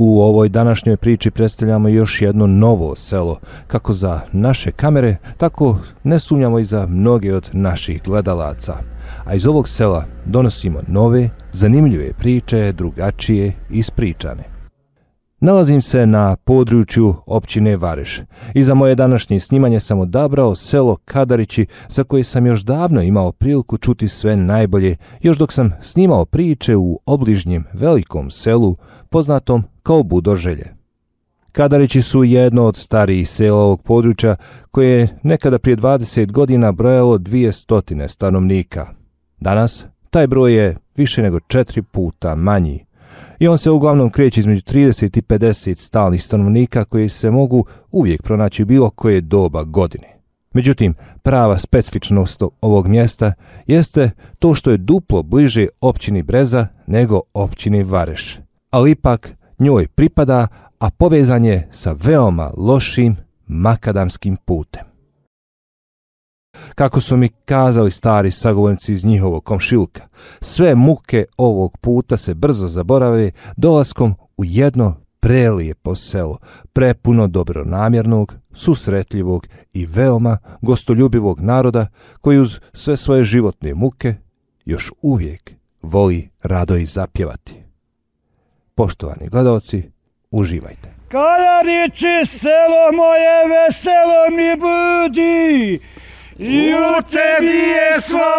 U ovoj današnjoj priči predstavljamo još jedno novo selo, kako za naše kamere, tako ne sumnjamo i za mnoge od naših gledalaca. A iz ovog sela donosimo nove, zanimljive priče, drugačije, ispričane. Nalazim se na području općine Vareš i za moje današnje snimanje sam odabrao selo Kadarići, za koje sam još davno imao priliku čuti sve najbolje, još dok sam snimao priče u obližnjem velikom selu poznatom kao Budoželje. Kadarići su jedno od starijih sela ovog područja koje je nekada prije 20 godina brojalo 200 stanovnika. Danas taj broj je više nego 4 puta manji. I on se uglavnom kreće između 30 i 50 stalnih stanovnika koji se mogu uvijek pronaći u bilo koje doba godine. Međutim, prava specifičnost ovog mjesta jeste to što je duplo bliže općini Breza nego općini Vareš. Ali ipak njoj pripada, a povezan je sa veoma lošim makadamskim putem. Kako su mi kazali stari sagovornici iz njihovog komšiluka, sve muke ovog puta se brzo zaborave dolaskom u jedno prelijepo selo, prepuno dobronamjernog, susretljivog i veoma gostoljubivog naroda koji uz sve svoje životne muke još uvijek voli rado i zapjevati. Poštovani gledalci, uživajte. Kadarići, selo moje, veselo mi budi, i u tebi je sva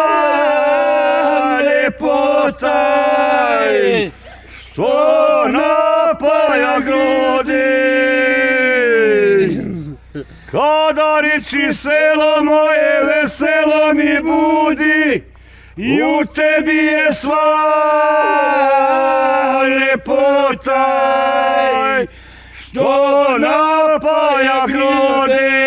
ljepota, što napaja grudi. Kadarići, selo moje, veselo mi budi, i u tebi je sva ljepota, što napaja grudi.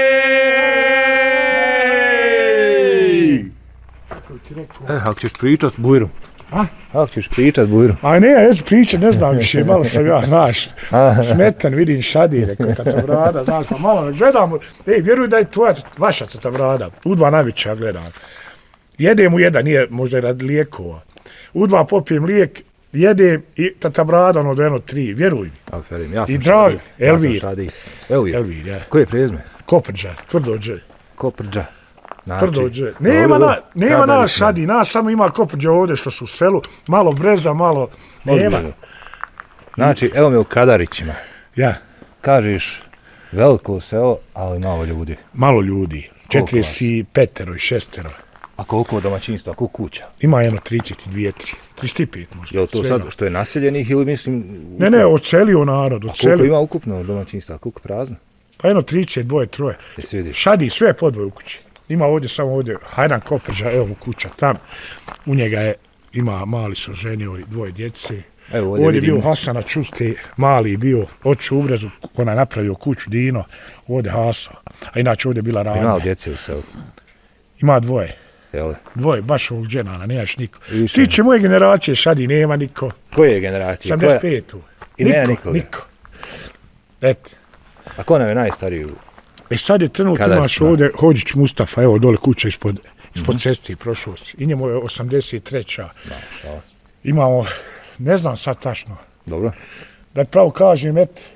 Ako ćeš pričat bujru. Ako ćeš pričat bujru. A ne, ja ću pričat, ne znam više, malo sam ja, znaš, smetan, vidim šadi, rekao, Tatavrada, znaš, pa malo gledam, vjeruj da je tvoja, vaša Tatavrada, u dva navića gledam. Jedem u jedan, nije možda radi lijekova. U dva popijem lijek, jedem i Tatavrada, ono do jedno 3, vjeruj mi. Aferim, ja sam i drag, Elvir. Elvir, ja. Koje je prezme? Koprđa, tvrdođe. Koprđa. Tvrdođe. Nema nas šadi, nas samo ima Koprđa ovdje što su u selu, malo Breza, malo nema. Znači, evo me u Kadarićima. Ja. Kažeš veliko selo, ali malo ljudi. Malo ljudi, 45 i 6. A koliko domaćinstva, koliko kuća? Ima jedno 32, 35 možda. Je li to sad što je naseljenih ili mislim... Ne, odselio narod, odselio. A koliko ima ukupno domaćinstva, koliko prazno? Pa jedno 32, 3. Šadi, sve podvoje u kući. Ima ovdje, samo ovdje, Hajdan Koprđa, evo mu kuća tam. U njega ima, mali su ženio i 2 djece. Evo, ovdje vidim. bio Hasana Čuste, mali bio, oči u Ubrezu, ona je napravio kuću Dino, ovdje Haso. A inače ovdje bila Ranja. Ima djece u selu? Ima 2. Jel? 2, baš ovog dženana, nemaš niko. Tiče moje generacije, šadi, nema niko. Koje generacije? 75. I nema nikoga? Niko. Eto. A ko nam je najstariji? Sad je trenutno imaš ovdje Hođić Mustafa, evo dole kuća ispod ceste prošao si. I njemu je 83. Imamo, ne znam sad tačno. Dobro. Da pravo kažem,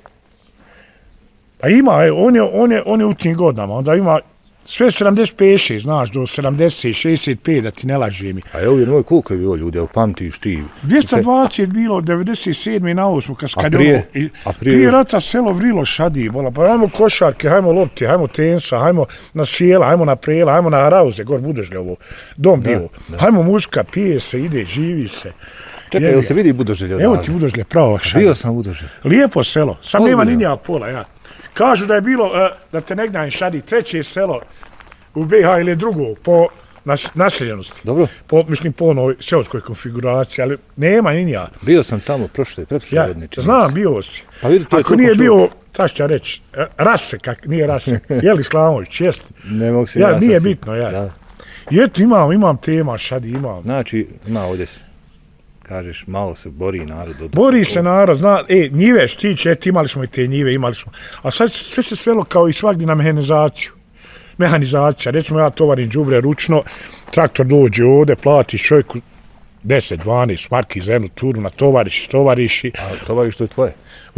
pa ima, on je u tim godinama, onda ima sve 75, znaš, do 70, 65, da ti ne laže mi. A evo jer moj koliko je bilo ljudi, evo pamtiš ti? 220 je bilo, 97. na 8. Prije rata selo vrilo šadi, pa hajmo košarke, hajmo lopti, hajmo tensa, hajmo na sjela, hajmo na prela, hajmo na rauze, gor Budožlje ovo, dom bio. Hajmo muzika, pije se, ide, živi se. Čekaj, jel se vidi Budožlje? Evo ti Budožlje, pravo šadi. Bio sam u Budožlje. Lijepo selo, sam nema ni nijak pola, ja. Kažu da je bilo, da te ne gnjavim šadi, 3. selo u BiH ili drugo po naseljenosti. Dobro. Mislim po onoj seoskoj konfiguraciji, ali nema ni ja. Bio sam tamo prošle godine. Znam, bio si. Pa vidi, to je ako nije bio, šta ću ja reći, Rasek, nije Rasek, Jeli Slamović, jest? Ne mogu se ja. Nije bitno, ja. Da. I eto, imam tema, šadi imam. Znači, ima ovdje se. Kažeš, malo se bori narod. Bori se narod, zna, njive štiće, imali smo i te njive, a sad sve se svelo kao i svagdje na mehanizacija, recimo ja tovarim đubre ručno, traktor dođe ovdje, platiš čovjeku 10-12 marki za jednu turu na tovariši. A tovariš to je tvoje?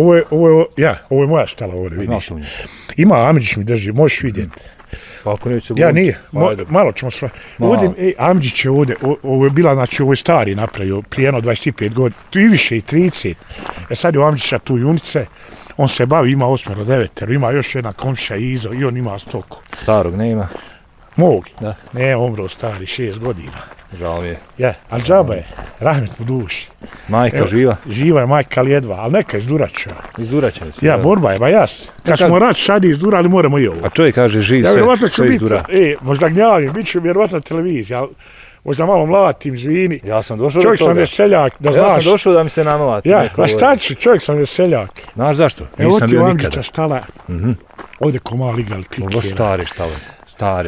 Ovo je moja štala ovdje, vidiš. Ima, Amidžić mi drži, možeš vidjeti. Pa ako neće se Ja nije, malo ćemo sve. Ovdje, Amidžić je ovdje, ovo je bila, znači ovo je stari napravio, prije 25 godina, i više i 30. Sad je u Amidžića tu junice, on se bavi, ima 8-9, ima još jedna komša Izo i on ima stoku. Starog nema? Mog? Da. Ne, umro stari, 6 godina. Žao mi je. Ja, ali džaba je, rahmet mu duši. Majka živa? Živa je majka, ali jedva, ali neka iz Durača. Iz Durača si? Ja, borba je, ba jas. Kad smo rad šadi iz Dura, ali moramo i ovo. A čovjek kaže živ sve iz Dura. Možda gnjavim, bit ću vjerovatno televizija, ali možda malo mlatim, zvini. Ja sam došao čovjek do toga. Čovjek sam veseljak, da znaš. Ja sam došao da mi se namlati. Ja, pa šta ću, čovjek sam veseljak. Znaš zašto? Nisam bio nikada. Štala, ovdje ko mali igrali klikera. Ovo stari štale. Stari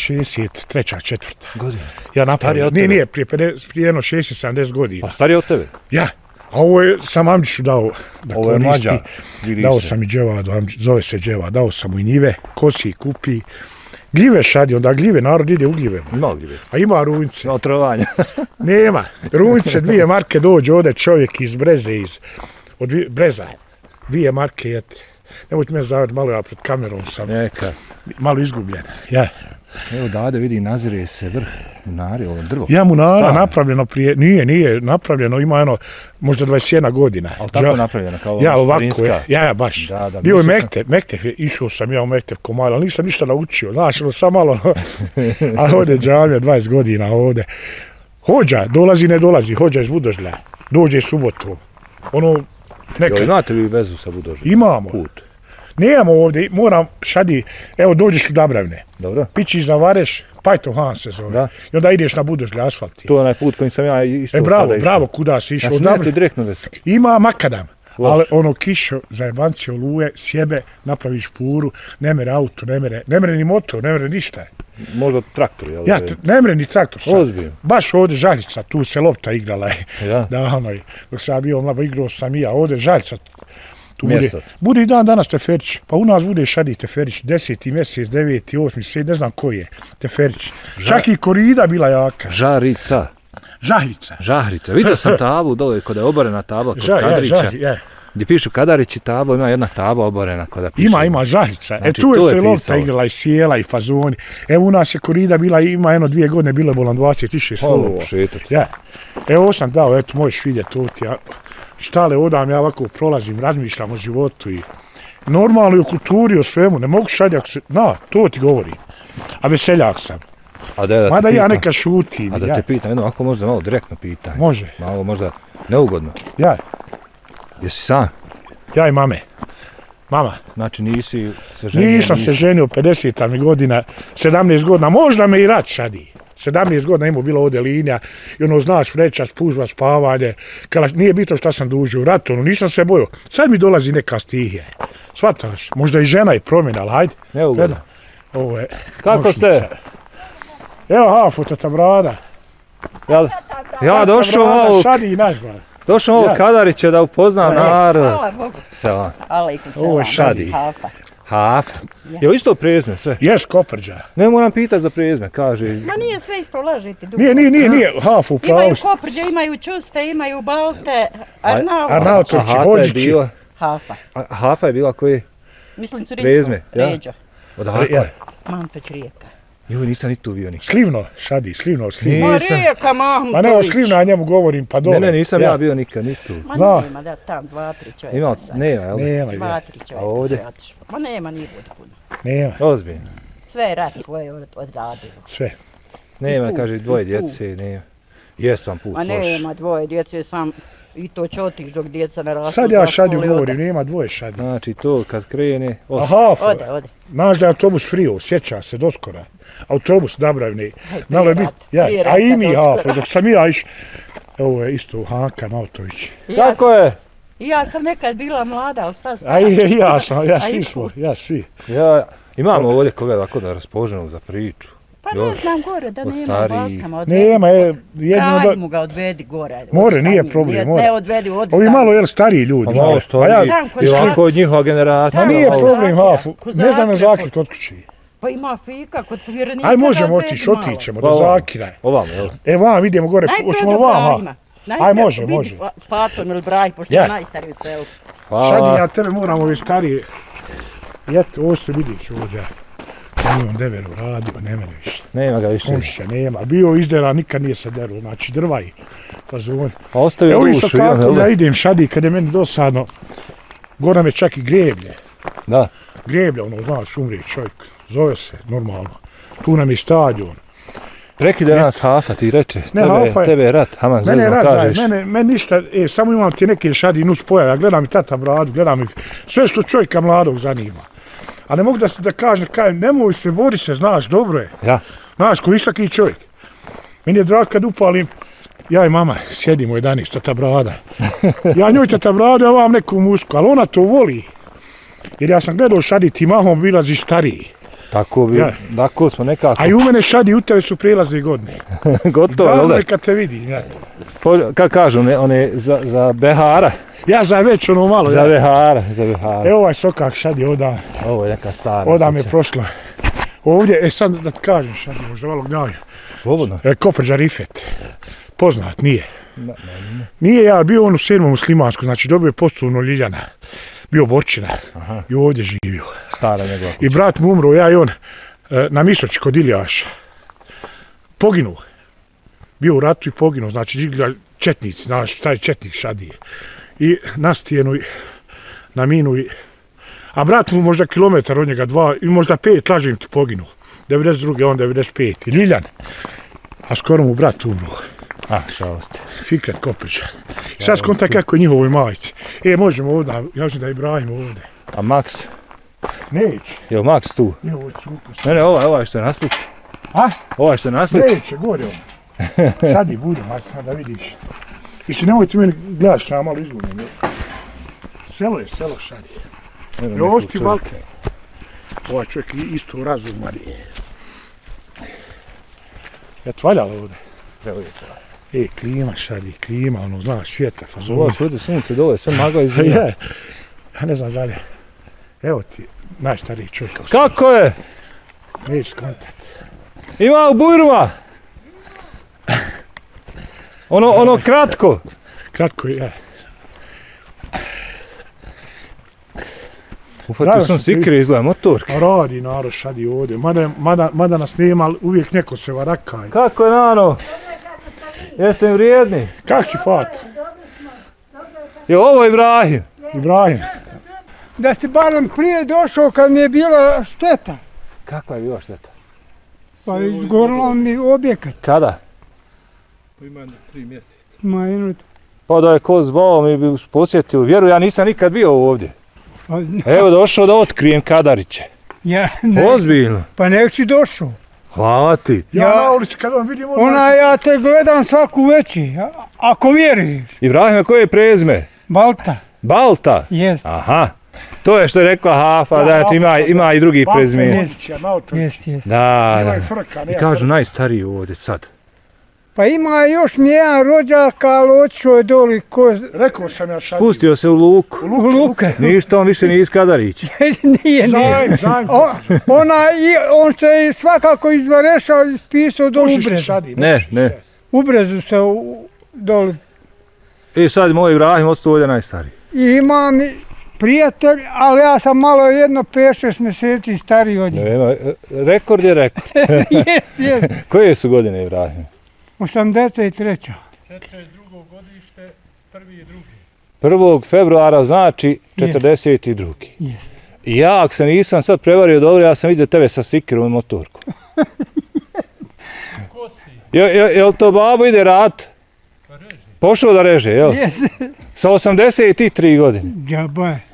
63. 4. godina. Ja napravio. Nije, prije 60-70 godina. Pa stari od tebe? Ja. A ovo je sam Amidžiću dao da koristi. Ovo je mlađa. Dao sam i dževadu, zove se dževa, dao sam mu i njive, kosi kupi. Gljive šadi, onda gljive, narod ide u gljive. Ima gljive. A ima runjce. Ima otrovanja. Nema. Runjce, 2 marke dođe ovdje čovjek iz Breze, od Breza. 2 marke jete. Nemojte me zavati, malo ja pred kamerom sam. Neka. Malo izgubljen. Ja. Evo dade vidi, nazire se vrh munari, ovo drvo. Ja, munara napravljeno prije, nije napravljeno, ima možda 21 godina. Ali tako napravljeno, kao ja, ovako je, ja, baš. Da, bio je Mektef, išao sam ja u Mektef ko malo, ali nisam ništa naučio, znaš, sam malo, a ovdje džamija, 20 godina ovdje. Hođa, dolazi, ne dolazi, hođa iz Budožlja, dođe subotom. Jel imate vi vezu sa Budožljom? Imamo. Put. Nemamo ovdje, moram šadi, evo dođeš u Dabravne. Dobro. Pičiš zavareš, Pajtov Han se zove. Da. I onda ideš na Budožlje asfalti. To je onaj put kojim sam ja isto bravo, kuda si išao. Znači nemate direktno vezu? Ima makadam, ali kišo, zajebanci oluje, sjebe, napraviš puru, ne mere auto, ne mere ni motor, ne mere ništa. Možda traktor, jel? Ja, ne mere ni traktor sad. Ozbiljno. Baš ovdje Žaljica, tu se lopta igrala je. Ja. Dok sam bio mlado, igrao sam i ja, ovdje Žaljica. Bude i dan danas Teferić, pa u nas bude šadi Teferić, 10. mjesec, 9. 8. 7. ne znam koji je Teferić. Čak i korida bila jaka. Žarica. Žahrica. Vidio sam tablu dole kod je oborena tabla kod Kadarića. Gdje pišu Kadarić i tabla, ima jedna tabla oborena kod piše. Ima Žahrica. Znači, tu je se lopta igrala i sjela i fazoni. Evo u nas je korida bila, ima 2 godine, bilo je bolan 20.000 slovova. Ja. Evo sam dao, eto možeš vidjeti to ti. Štale odam, ja ovako prolazim, razmišljam o životu i normalno i o kulturi, o svemu, ne mogu šaditi ako se, to ti govorim, a veseljak sam. Mada ja neka šutim. A da te pitam, jedno ako možda malo direktno pitanje. Može. Malo možda neugodno. Ja. Jesi sam? Ja i mame. Mama. Znači nisi se ženio? Nisam se ženio, 50 mi godina, 17 godina, možda me i rat šadi. 17 godina imao bila ovdje linija i znaš, vreća, spužba, spavanje. Nije bitno šta sam dužio u ratu, nisam se bojao. Sad mi dolazi neka stihija. Shvataš, možda i žena je promjena, ali hajde. Neugodno. Ovo je... Kako ste? Evo, tata brada. Ja došao malo... Šadi i naš brat. Došao malo Kadarića da upoznam narod. Hvala Bogu. Selam. Alejkum selam. Ovo je Šadi. Hafa. Je li isto prezme sve? Jes, Koprđa. Ne moram pitati za prezme, kaže. Ma nije sve isto, lažite. Nije, Hafa u pravu. Imaju Koprđe, imaju Čuste, imaju Balte, Arnautovci, Hođići. Hafa. Hafa je bila koji? Mislim Curinsko, Ređo. Odakle? Mantoć Rijeka. Joj, nisam ni tu bio nikad. Slivno, Šadi, Slivno. Ma Rijeka, Mahmutović. Ma ne, o Slivno, ja njemu govorim, pa dole. Ne, nisam ja bio nikad, ni tu. Ma nema, da, tam 2-3 čovjeka sad. Nema, jel? Nema, 2-3 čovjeka sve otišlo. Ma nema, nije bude puno. Nema. Ozbiljno. Sve je rat svoje odradilo. Sve. Nema, kaže, 2 djece, nema. Jesam put loš. Ma nema, 2 djece sam... I to će otići dok djeca ne rastu. Sad ja Šadiju govorim, nema 2 Šadi. Znači to kad krene... Ode. Znaš da je autobus frio, sjeća se doskora. Autobus Dabravni. Malo je biti, a i mi Hafa, dok sam ja išao. Ovo je isto Hanka Mautović. Kako je? Ja sam nekad bila mlada, ali šta stara? A i ja svi. Imamo ovdje koga ovako da raspoloženo za priču. Pa ne znam gore, da nema Balkama. Nema, jedino da... Ajmo ga odvedi gore. More, nije problem, more. Ne odvedi, odi ovi malo, stariji ljudi. Malo stariji, i ovako od njihova generacija. Ma nije problem, Hafu, ne znam na zakljut kod kući. Pa ima fika kod povjerenika. Aj možemo otićemo do Zakira. Ovamo, jel? E vam idemo gore, hoćemo li vama? Aj može. S Fatom ili Brahim, pošto je najstariji u selu. Sad ja tebe moram ove starije. Eto, ovo se vidiš ovdje. On deveru radio, nema više. Nema ga više. Komšića nema. Bio izdera, nikad nije se deru. Znači drva i fazon. A ostavio dušu, Evo kako ja idem šadi kad je meni dosadno. Gora me čak i greblje. Da. Greblje, znaš, umrije čovjek. Zove se, normalno. Tu nam je stadion. Prekide nas Hafa, ti reče. Tebe je rat, Haman zezno kažeš. Mene ništa, samo imam ti neke šadi nus pojave. Ja gledam i tata bradu, gledam i sve što čovjeka mladog zanima. A ne mogu da kažem, nemoj se, bori se, znaš, dobro je. Ja. Znaš, ko istaki čovjek. Meni je drago kad upalim, ja i mama sjedimo 11, tata brada. Ja njoj tata brada, ja vam neku musku, ali ona to voli. Jer ja sam gledao šadi, ti mahom bilazi stariji. Tako smo nekako. A i u mene šadi, u tebe su prelazne godine. Gotovo, jel da? Drago je kad te vidim, ja. Kako kažu, one za behara? Ja za već ono malo, za behara. Evo ovaj sokak šadi oda. Ovo je neka stara. Oda me prošla. Ovdje, sad da ti kažem šadi, možda malo gnjavim. Slobodno. Koprđa Rifet. Poznat, nije. Nije, ja bio on u 7. muslimansku, znači dobio je poslovno Ljiljana. Bio Borčina i ovdje živio. Stara njegova kuća. I brat mu umro, ja i on, na Misoći kod Iljaša. Poginuo. Bio u ratu i poginuo, znači četnici, znaš, taj četnik šadije. I na stijenu, na minu, a brat mu možda kilometar od njega, 2 i možda 5, lažem ti, poginuo. 92. on 95. I Ljiljan. A skoro mu brat umro. Žalost. Fikret Koprića. Sad skonta kako je njihovoj majici. Možemo ovdje, ja ću da Ibrahim ovdje. A Max? Neće. Jel Max tu? Ne, ovaj što je na slici. A? Ovaj što je na slici? Neće, gori on. Sad i budem, sad da vidiš. Više nemoj ti meni gledaš, ja malo izgudim. Selo je selo šadi. Ovo ti Balkan. Ovaj čovjek isto razuman. Je tvaljalo ovdje? Evo je to. Klima šadi, klima, ono, znaš, svijeta, fazona. Ovo svode sunce dole, sve magla iz zima. Ja ne znam dalje. Evo ti, najstariji čovjek. Kako je? Neću skontati. Ima u bujruma! Ono kratko. Kratko je. Ufatio sam sikre, izgleda motorke. Radi narod šadi ovdje, mada nas nema, ali uvijek neko se varakaj. Kako je Nano? Jeste mi vrijedni? Kak si Fat? Je ovo Ibrahim? Ibrahim. Da si barem prije došao kad mi je bila šteta. Kakva je bila šteta? Pa izgorilo mi objekat. Kada? Ima 3 mjeseca. Pa da je ko zvao mi bi posjetili. Vjeruj, ja nisam nikad bio ovdje. Evo došao da otkrijem Kadariće. Ozbiljno. Pa nek si došao. Hvala ti. Ja na ulici kad vam vidim... Ja te gledam svaku veći, ako vjeriš. Ibrahime, koje je prezime? Balta. Balta? Jest. Aha. To je što je rekla Hafa, da ima i drugi prezime. Jest. Da. I kažu najstariji ovdje sad. Pa ima još mi jedan rođak, ali otišao je doli ko... Rekao sam ja šadim. Spustio se u luku. U luke. Ništa, on više nije iz Kadarića. Nije. Zajm. On se svakako izvarešao i spisao do Ubrezu. Ne. Ubrezu se doli. I sad moj Ibrahim ostao ovdje najstariji. I imam prijatelj, ali ja sam malo 5-6 mjeseci stariji od njega. Rekord je rekord. Jest. Koje su godine Ibrahim? 83. 42. godište, 1. i 2. 1. februara znači 42. Jest. I ja, ako se nisam sad prevario dobro, ja sam vidio tebe sa sikirom i motorkom. Ko si? Jel to babo ide rat? Pošao da reže, jel? Jest. Sa 83 godine. Džaba je.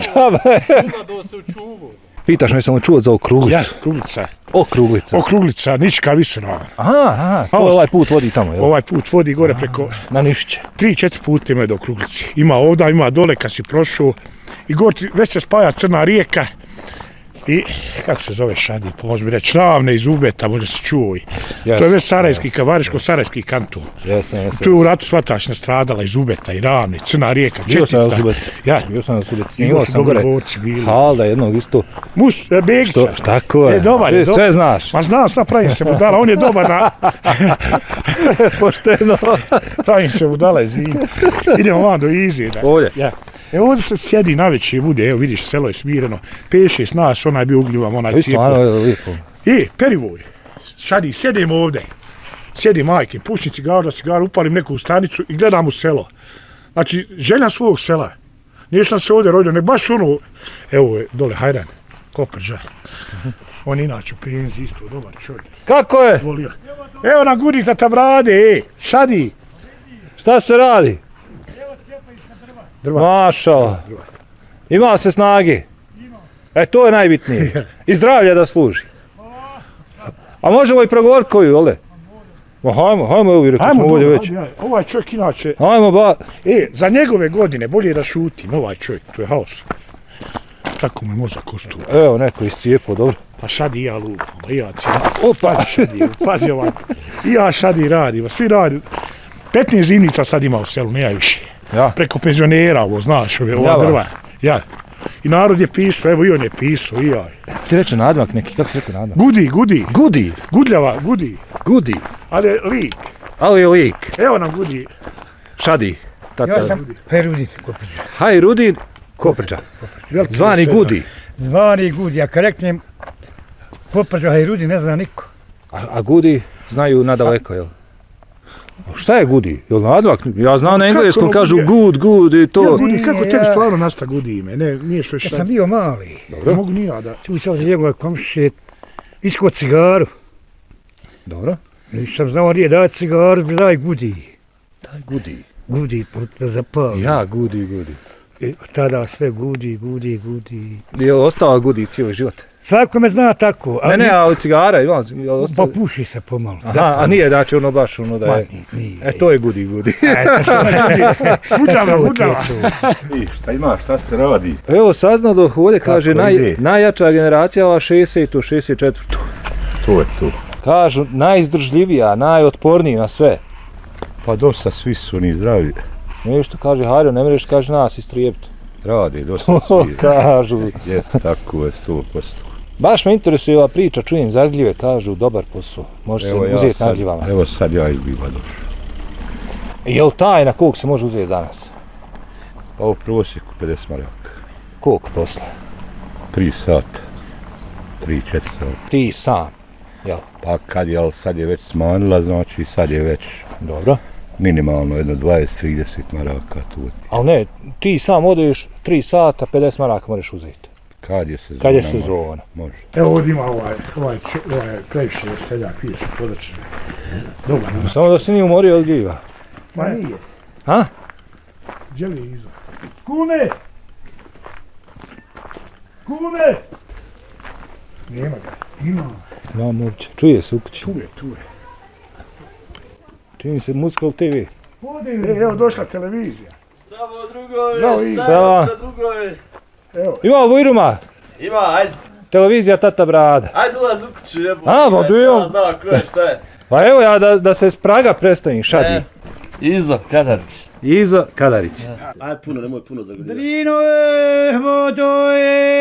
Pitaš me sam čuo za okruglicu. Ja, kruglica. Okruglica, Niška Visona. Aha, to ovaj put vodi tamo, jel? Ovaj put vodi gore preko... Na Nišće. 3-4 puta ima do okruglici. Ima ovdje, ima dole kad si prošao. I gore već se spaja Crna rijeka. I, kako se zove Šadi, može mi reći, Ravne iz Ubeta, možda se čuo. To je već Sarajski, Variško-Sarajski kanton. Tu je u ratu svataš nastradala iz Ubeta i Ravne, Crna rijeka, Četica. Bio sam na Ubet, snimao sam gore Halda jednog isto. Begića. Tako je, sve znaš. Ma znam, sad pravim se budala, on je dobar na... Pošteno. Pravim se budala, izvini. Idemo vam do Izije. Ovdje? Evo ovdje se sjedi navečer, bude, evo vidiš, selo je smireno, 5-6 nas, onaj bi ugljivam, onaj cijepo. Perivoj, Šadi, sjedim ovdje, sjedim majke, pušim cigaru, upalim neku stanicu i gledam u selo. Znači, želja svog sela. Nisam se ovdje rodio, ne baš ono, evo je dole Hajran, Koprđa. On inače u penziji isto, dobar čovjek. Kako je? Evo nam gudi da tam rade, Šadi. Šta se radi? Mašala. Ima se snage. To je najbitnije. I zdravlje da služi. A možemo i progovoriti koju, ole? Hajmo, evo rekli smo ovdje već. Ovaj čovjek inače... Hajmo, za njegove godine bolje da šutim, ovaj čovjek, to je haos. Tako mi mozak ostuje. Evo, neko iscijepo, dobro. Pa Šadi i ja lupam, i ja cijelim. Opa, Šadi, pazi ovako. I ja Šadi radim, svi radi. 15 zimnica sad ima u selu, ne ja više. Preko penzionera ovo, znaš, ova drva. I narod je pisao, evo i on je pisao, i ja. Ti reče nadmak neki, kako se reče nadmak? Gudi. Gudljava, Gudi. Ali je lik. Evo nam Gudi. Šadi. Ja sam Hajrudin Koprđa. Hajrudin Koprđa. Zvani Gudi. Zvani Gudi, ja kad reknem Koprđa Hajrudin ne zna niko. A Gudi znaju nadaleko, jel? Šta je Gudi? Jel nadmak? Ja znam na engleskom kažu good i to. Gudi, kako tebi stvarno nasta Gudi ime? Nije što je šta. Ja sam bio mali. Dobro. Mogu ni ja da. Tu sam za njegove komšije iskao cigaru. Dobro. Nisam znao nije daj cigaru, daj Gudi. Daj Gudi. Gudi, da zapali. Ja, Gudi. Tada sve Gudi. Je li ostala Gudi cijeli život? Svako me zna tako. Ne, ali cigara imam. Pa puši se pomalo. A nije znači ono baš ono da je... Nije. To je Gudi. Budala. Šta ima, šta se radi? Evo saznao dok ovdje kaže najjača generacija ova 64. To je to. Kažu najizdržljivija, najotpornija na sve. Pa dosta svi su oni zdravi. Nešto kaže Harjo, ne mreš kaže nas istrijepiti. Radi, dosta svi. Kažu. Jeste, tako je, 100%. Baš me interesuje ova priča, čujem zagljive, kažu dobar posao, može se uzeti na gljivama. Evo sad ja izbiva došao. Je li tajna koliko se može uzeti danas? Pa u prosjeku 50 maraka. Koliko posla? 3 sata. 3-4 sata. 3 sam, jel? Pa kad je, ali sad je već smanjila, znači sad je već... Dobro. Minimalno jedno 20-30 maraka tu. Ali ne, ti sam odeš 3 sata, 50 maraka možeš uzeti. Kad je sezona? Kad je sezona. Može. Evo ovdje ima ovaj previše seljak, vidiš, podačne. Dobar. Samo da se nije umorio od gljiva. Ma nije. Ha? Gdje li je iza? Kune! Nema ga. Ima. Imam uopće. Čuje se u kući. Tu je. Čini se muzika u TV. Evo došla televizija. Bravo drugoj! Bravo drugoj! Ima u Vojruma? Ima, ajde. Televizija Tata Brada. Ajde ulaz u kuću, jebo. Pa bio. Da, ko je, šta je? Pa evo ja da se s Praga predstavim, Šadi. Izo Kadarić. Izo Kadarić. Ajde puno, nemoj puno zagoditi. Drinove vodoje.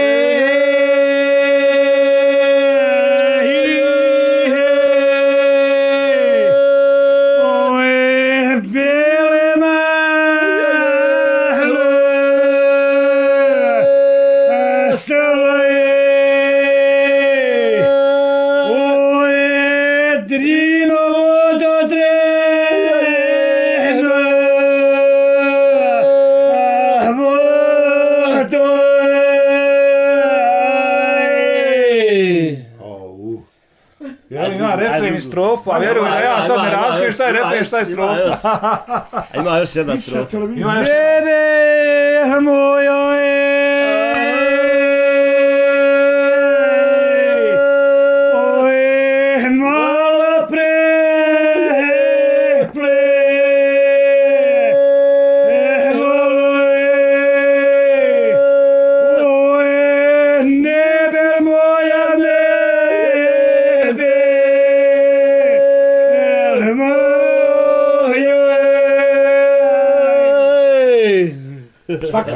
Strofa, a vjeruj da ja sad ne razmišljam šta je refren, šta je strofa. Ima još jedna strofa. Bebe moja malo nebe Svaka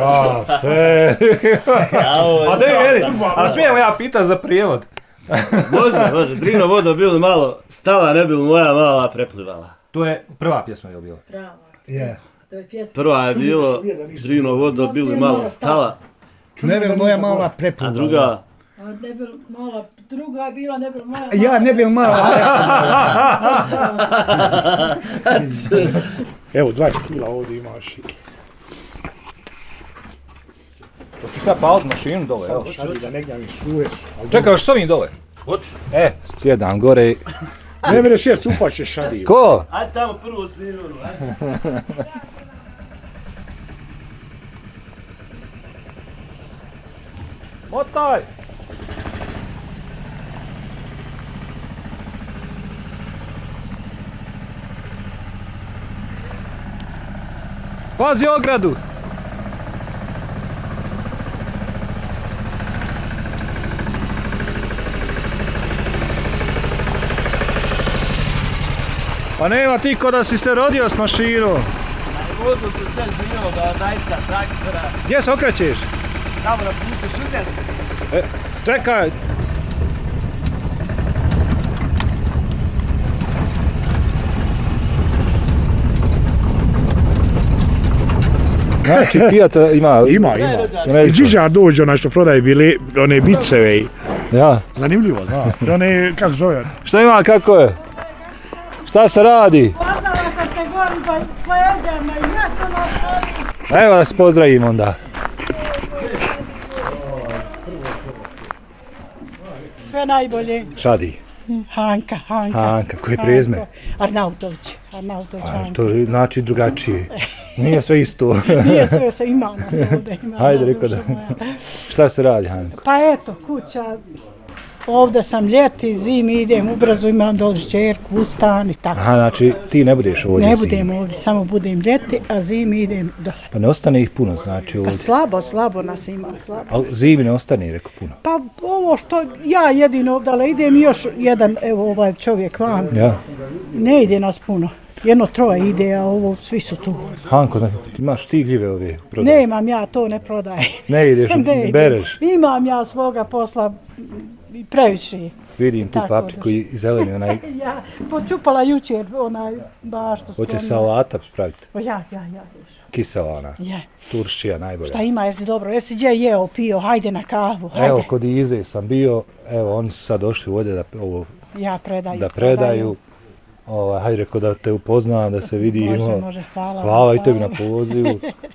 A da veri, a smijemo ja pitan za prijevod? Može, Drino vodo bilo malo stala, ne bilo moja mala preplivala. To je prva pjesma je bila? Prava. Je. To je pjesma. Prva je bilo Drino vodo bilo malo stala, Ne bi moja mala preplivala. a druga... A ne bi mala, druga je bila, ne bi mala. Ja ne bi mala Evo, 20 kila ovdje imaš. Hoćeš sad palit mašinu dole, evo. Šadi da ne gnjavim struje. Čekaj, još s ovim dole? Hoću. Sjedam gore. Ne mene sjest, upaće šadi. Ko? Ajde tamo prvo snimljeno, ajde. Motaj! Pazi ogradu! Pa nema ti ko da si se rodio s mašinom. Vozu se sve živio da dajca traktora. Gdje se okrećeš? Tamo na putu šuteš. Čekaj! Znači pijaca ima... Ima. I Điđa dođe onaj što prodaje bile, one biceve i... Ja. Zanimljivo, zna. One, kako zove? Šta ima, kako je? Šta se radi? Poznala sam te gorba s leđama i ja sam otvori. Evo da se pozdravim onda. Sve najbolje. Šadi. Hanka. Hanka, koje prezme? Arnautović, Hanka. To znači drugačije. Nije sve isto. Nije sve, ima nas ovdje. Hajde, rekao da. Šta se radi, Hanko? Pa eto, kuća. Ovdje sam ljeti, zimi idem ubrzo, imam dole šćerku, ustan i tako. Aha, znači ti ne budeš ovdje Ne zimi. budem ovdje, samo budem ljeti, a zimi idem dole. Pa ne ostane ih puno, znači ovdje. Pa slabo nas ima, slabo. Ali zimi ne ostane, rekao puno. Pa ovo što ja jedino ovdje, ali idem još jedan, evo ovaj čovjek van. Ja. Ne ide nas puno. Jedno troje ide, a ovo svi su tu. Hanko, imaš ti gljive ovdje prodaje? Nemam ja, to ne prodajem. Ne ideš, bereš. Imam ja svoga posla previše. Vidim tu Tako papriku i zeleni onaj. Ja počupala jučer onaj baštu sklonila. Hoće salata spraviti. Ja. Kisela ona. Ja. Turšija najbolja. Šta ima, jesi dobro, jesi gdje jeo, pio, hajde na kavu, hajde. Evo, kod Ize sam bio, evo, oni su sad došli ovdje da ovo Ja predaju. da predaju. Hajde rekao da te upoznam, da se vidimo. Može, hvala. Hvala i tebi na pozivu.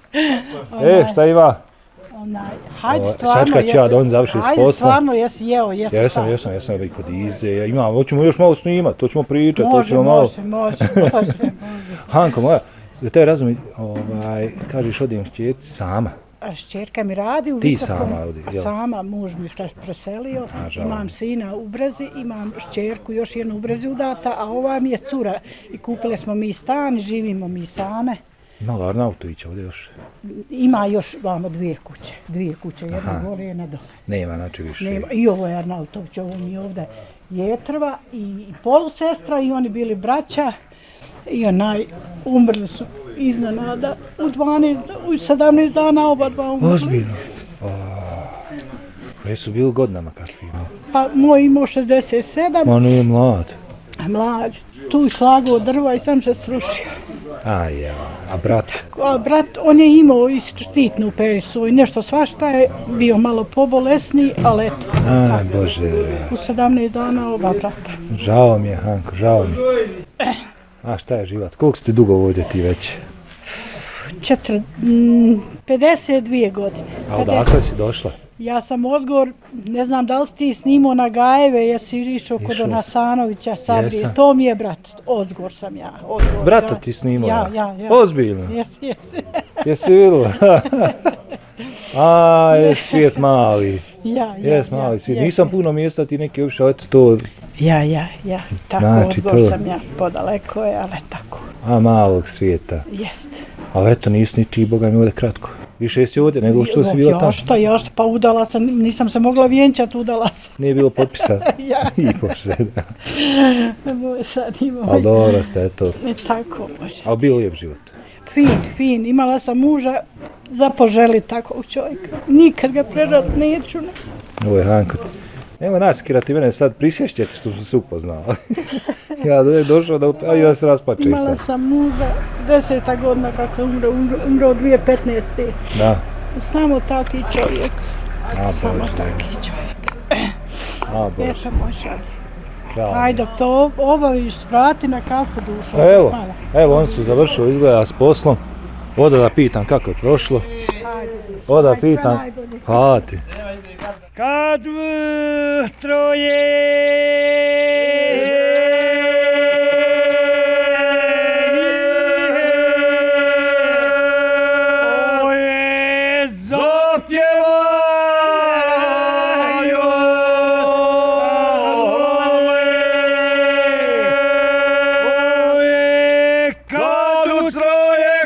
Šta ima? Hajde stvarno, Sačkat ću ja da on završi s hajde poslom. stvarno, jesi jeo, jesi šta? Jesam i kod Ize. Ja imam, hoćemo još malo snimati, to ćemo pričati, to Može, ćemo malo... može. Hanko moja, da te razumij, kažeš odijem s čerci sama. Šćerka mi radi u Ti visokom, sama ovdje, jel? sama, muž mi preselio, žao. imam sina u Brezi, imam šćerku još jednu u Brezi udata, a ova mi je cura i kupili smo mi stan, živimo mi same. Malo Arnautovića ovdje još. Ima još vamo dvije kuće, jedna gore, jedna dole. Nema, znači više. Nema, i ovo je Arnautović, ovo mi je ovdje Jetrva i polusestra i oni bili braća i umrli su iznenada u 17 dana oba dva umrli. Ozbiljno. Koje su bili godinama kakvi? Pa moj imao 67, On je mlad. mlad, tu slagao drva i sam se srušio. A brat? A brat, on je imao i štitnu perisu i nešto svašta je bio malo pobolesni, ali eto. Bože. U 17 dana oba brata. Žao mi je, Hanko, žao mi je. A šta je život? Koliko ste dugo ovdje ti već? 52 godine. A odakle si došla? Ja sam Ozgor, ne znam da li si ti snimao na Gajeve, jesi išao kod Onasanovića, Sabrije, to mi je brat, Ozgor sam ja. Brata ti snimao? Ja. Ozbiljno? Jesi. Jesi vidjela? Je svijet mali. Jes mali svijet. Nisam puno mjesta ti neki uopšte, eto to... Ja. Tako, Znači, Ozgor sam ja, podaleko je, ali tako. Malog svijeta. Jest. Ali eto, nisi ni ti, Boga mi, ovdje kratko. Više si ovdje nego što si bila tamo. Još, pa udala sam, nisam se mogla vjenčati, udala sam. Nije bilo potpisa. Ja. I Bože, da. Sad imamo. Ali dobro ste, eto. Tako može. Ali bio lijep život. fin. Imala sam muža za poželi takvog čovjeka. Nikad ga prežat neću. Ovo je Hanko. Evo nas, kira ti mene sad prisješćete što sam se upoznao. Ja došao da ja se raspačem. Imala sam muža 10. godina kako je umro 2015. Da. Samo taki čovjek. Samo Bože. taki čovjek. Bože. Eto moj šadi. Ajde, dok to obaviš, vrati na kafu dušu. Evo oni su završili izgleda s poslom. Oda da pitam kako je prošlo. Oda pitam. Hvala ti. Kad troje oje zapjevaju oje kad u troje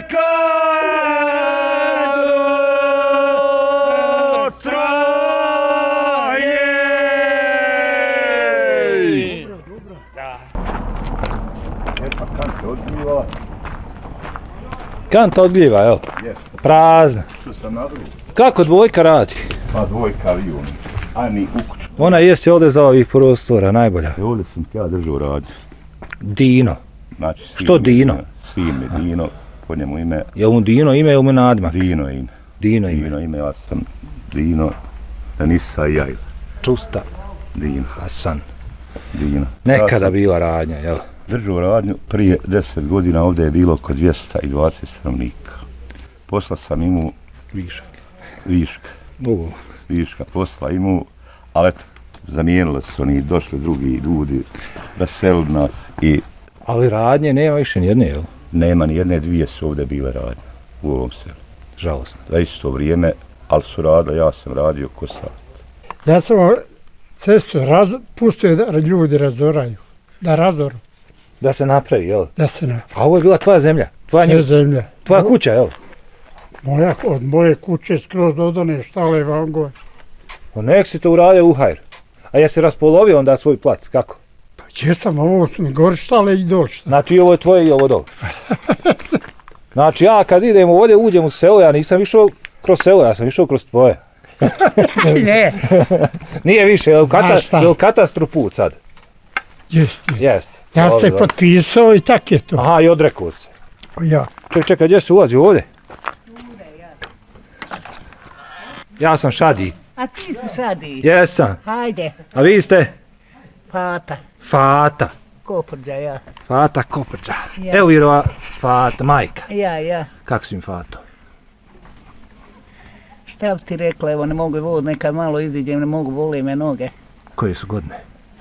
Kanta odgljiva, jel? Prazna. Kako dvojka radi? Pa dvojka avion, ani u kuću. Ona jeste ovdje za ovih prostora, najbolja. Ovdje sam ja držao radnju. Dino. Znači, Što Dino? Sin je Dino, po njemu ime. Je mu Dino ime ili mu nadmak? Dino je ime. Dino ime. Dino ime, ja sam Dino, Denisa i Jajla. Čusta. Dino. Hasan. Dino. Nekada bila radnja, jel? Držao radnju, prije 10 godina ovdje je bilo oko 220 stanovnika. Posla sam imao viška posla imao, ali eto, zamijenili su oni, došli drugi ljudi, raselili nas i... Ali radnje nema više nijedne, jel? Nema nijedne, dvije su ovdje bile radnje u ovom selu. Žalosno. Za isto vrijeme, ali su radili, ja sam radio ko sad. Ja sam cestu pustio da ljudi razoraju, da razoru. Da se napravi, jel? Da se napravi. A ovo je bila tvoja zemlja? Zemlja. Tvoja kuća, jel? Od moje kuće skroz od one štale vam gore. Pa nek si to uradio u hajr. A jesi raspolovio onda svoj plac, kako? Pa jesam, ovo su mi gore štale i dol štale. Znači ovo je tvoje i ovo dol. Znači ja kad idem ovdje, uđem u selo, ja nisam išao kroz selo, ja sam išao kroz tvoje. Ne. Nije više, je li katastru put sad? Jeste. Ja se potpisao i tak je to. Aha, i odrekao se. Ja. Čekaj, gdje se ulazi ovdje? Ja sam Šadi. A ti si Šadi? Jesam. Hajde. A vi ste? Fata. Koprđa, ja. Fata Koprđa. Evo virova Fata, majka. Ja. Kako si im Fato? Šta bi ti rekla, evo ne mogu vod, nekad malo iziđem, ne mogu, vole me noge. Koje su godine?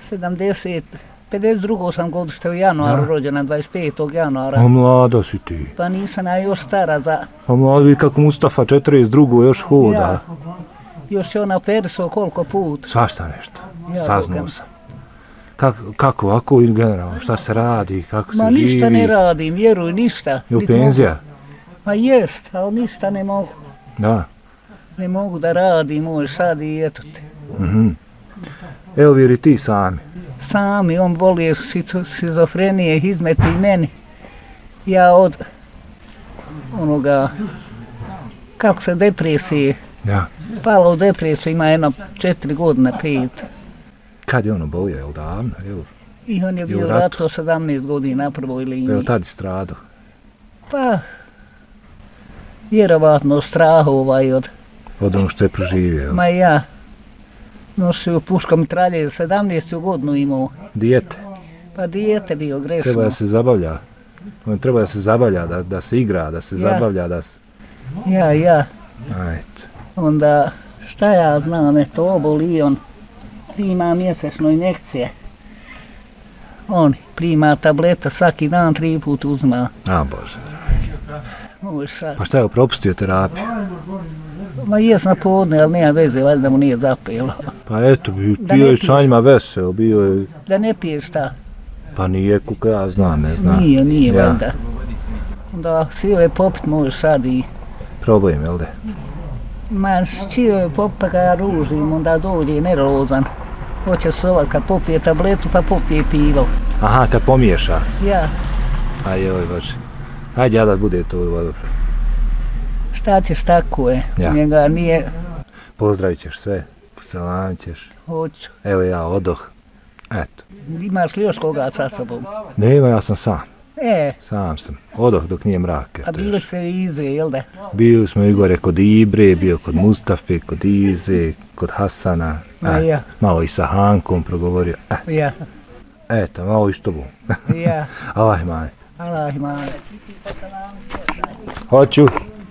52. sam godište u januaru rođena, 25. januara. A mlada si ti. Pa nisam ja još stara za... A mlada vi kako Mustafa 42. još hoda. Ja. Još je ona perisao koliko put. Svašta nešto. Saznao sam. Kako ovako ili generalno? Šta se radi? Kako se živi? Ma ništa ne radim, vjeruj, ništa. Je u penzija? Ma jest, ali ništa ne mogu. Da. Ne mogu da radim, moj sad i eto te. Evo vjeri ti sami. Sami, on bolije šizofrenije, izmeti i meni. Ja od onoga, kako se depresije, pala u depresiju, ima jedno 4 godine, 5. Kad je ono bolio, je li davno? I on je bio rato 17 godina prvo ili je li tad stradao? Pa, vjerovatno strahova od ono što je proživio. Ma ja. Nosio puškom tralje, 17. godinu imao. Dijete? Pa dijete bio grešno. Treba da se zabavlja. On treba da se zabavlja, da se igra, da se zabavlja, da se... Ja. Ajde. Onda, šta ja znam, eto, oboli on. Prima mjesečno injekcije. On prima tableta, svaki dan 3 put uzma. A Bože. Pa šta je propustio terapiju? Ma jes na podne, ali nema veze, valjda mu nije zapelo. Pa eto, bio je sa njima vesel, bio je... Da ne piješ šta? Pa nije, kuka ja znam, ne znam. Nije, valjda. Onda sio je popit možeš sad i... Problem, jel' da? Ma čio je popit pa ga ja ružim, onda dođe nervozan. Hoće sovat kad popije tabletu pa popije pivo. Aha, kad pomiješa? Ja. Ajoj Bože. Hajde ja da bude to dobro. Šta ćeš, tako je. Ja. Njega nije... Pozdravit ćeš sve, poselamit ćeš. Hoću. Evo ja odoh. Eto. Imaš li još koga sa sobom? Nema, ja sam sam. Sam sam. Odoh dok nije mrak. A bili ste i Ize, jel da? Bili smo i gore kod Ibre, bio kod Mustafe, kod Ize, kod Hasana. Ja. Malo i sa Hankom progovorio. Ja. Eto, malo i s tobom. Ja. Allah imane. Allah imane. Hoću.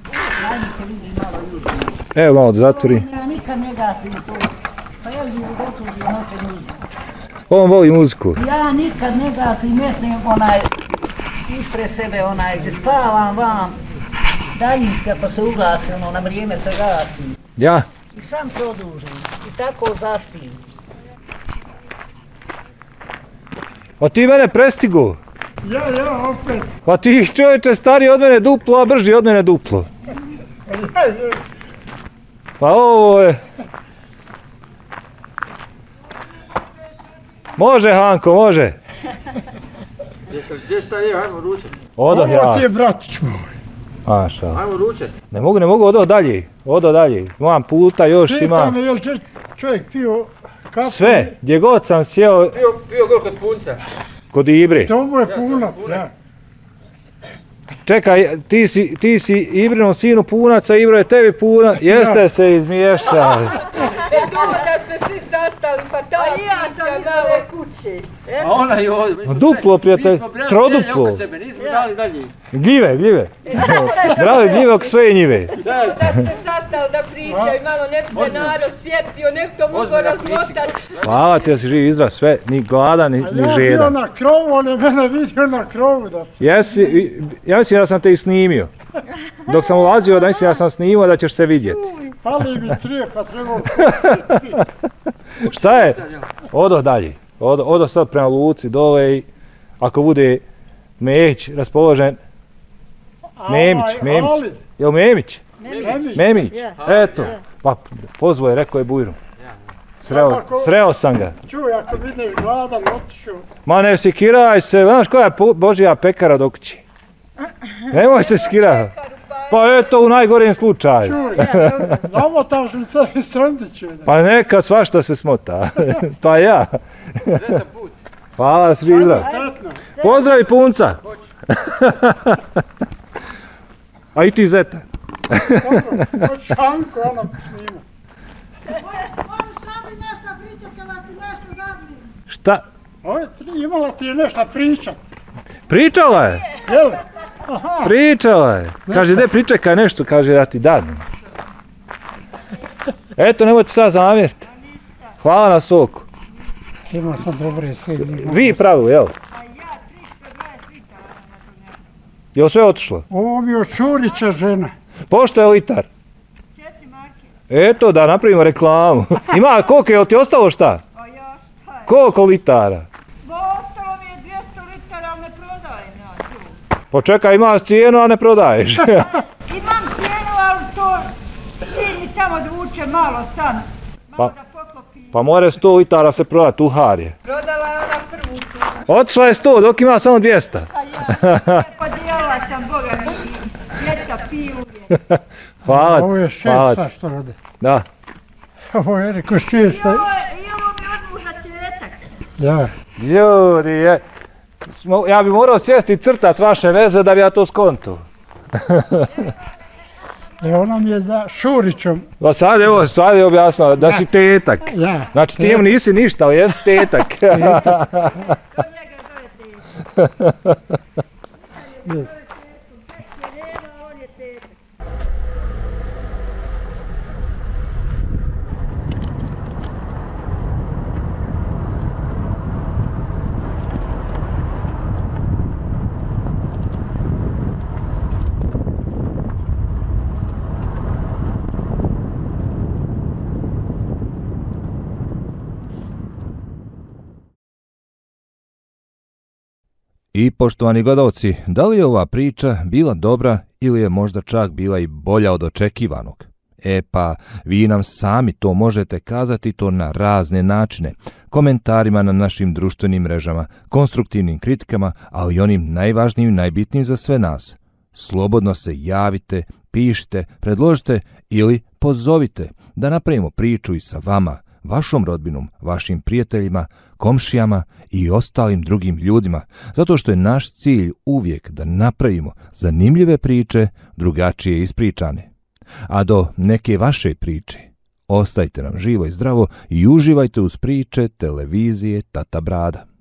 Evo malo da zatvori. Ja nikad ne gasim to. Pa ja vidim gotovi noće muziku. On voli muziku. Ja nikad ne gasim, metnem ispred sebe gdje spavam vam. Daljinska pa se ugasi, na vrijeme se gasi. Ja? I sam produžim. I tako zaspim. A ti mene prestigu? Ja, opet. Pa ti čovječe stariji od mene duplo, a brži od mene duplo. Pa ovo je... Može Hanko, može. Gdje šta je, ajmo ručat. Odoh ja. Ovo ti je bratić moj. Maša. Ajmo ručat. Ne mogu, odo dalje. Imam puta još, imam... Pitam je, jel čovjek pio kafu? Sve, gdje god sam sjeo... Pio gor kod punca. Kod Ibre. To mu je punac, ja. Čekaj, ti si Ibrinom sinu punac, a Ibro je tebi punac. Jeste se izmiješali. Da ste svi sastali, pa ta priča malo kuće. A ona i ovdje. Duplo, prijatelj, troduplo. Mi smo sebe, nismo dali dalje. Gljive. Brave gljive oko svoje njive. Da ste sastali da pričaju, malo nek se narod sjetio, nek to mogu razmotati. Hvala ti da si živ izraz, sve, ni gladan, ni žedan. Ja bio na krovu, on je mene vidio na krovu da si. Ja mislim da sam te i snimio. Dok sam ulazio, da mislim da sam snimio da ćeš se vidjeti. Fali mi crije, pa trebao... Šta je? Odo dalje. Odo sad prema Luci dole i ako bude Mehić raspoložen... Memić. Jel Memić? Memić. Eto. Pa pozvao je, rekao je Bujru. Sreo sam ga. Čuj, ako vidiš gladan, otišao. Ma ne sikiraj se, znaš koja je Božija pekara do kući? Nemoj se sikirati. Pa eto u najgorijem slučaju. Čuj, zamotaš li sebi srndiće? Pa nekad svašta se smota. Pa ja. Hvala svi izraz. Pozdravi punca. A i ti zeta. Hoć Hanko, ono snima. Šta? Imala ti je nešto pričat. Pričala je? Jel? Pričala je. Kaže, ne pričekaj nešto, kaže da ti dadnem. Eto, nemojte sad zamjeriti. Hvala na soku. Imao sam dobre sednje. Vi pravili, jel? Jel sve otišlo? Ovo mi je od Čurića žena. Pošto je litar? 4 marke. Eto, da napravimo reklamu. Ima koliko, jel ti ostalo šta? Pa ja šta je? Koliko litara? Ostalo mi je 200 litara, ali ne prodajem ja tu. Pa čekaj, imaš cijenu, a ne prodaješ. Imam cijenu, ali to sin mi tamo dvuče malo sam. Malo da poklopi. Pa more 100 litara se prodati, tuhar je. Prodala je ona prvu tu. Otišla je 100, dok ima samo 200. Pa ja, podijela sam, Boga mi, djeca piju. Hvala. Ovo je šefa što rade. Da. Ovo je rekao šefa. I ovo mi od muža tjetak. Ja. Ljudi, ja bi morao sjesti i crtat vaše veze da bi ja to skonto. Ona mi je za Šurićom. Pa sad je objasnila da si tetak. Ja. Znači ti mu nisi ništa, ali jesi tetak. Do njega zove tetak. On je tetak. I poštovani gledalci, da li je ova priča bila dobra ili je možda čak bila i bolja od očekivanog? Pa, vi nam sami to možete kazati to na razne načine, komentarima na našim društvenim mrežama, konstruktivnim kritikama, ali i onim najvažnijim i najbitnijim za sve nas, slobodno se javite, pišite, predložite ili pozovite da napravimo priču i sa vama, vašom rodbinom, vašim prijateljima, komšijama i ostalim drugim ljudima, zato što je naš cilj uvijek da napravimo zanimljive priče, drugačije ispričane. A do neke vaše priče, ostajte nam živo i zdravo i uživajte uz priče televizije Tata Brada.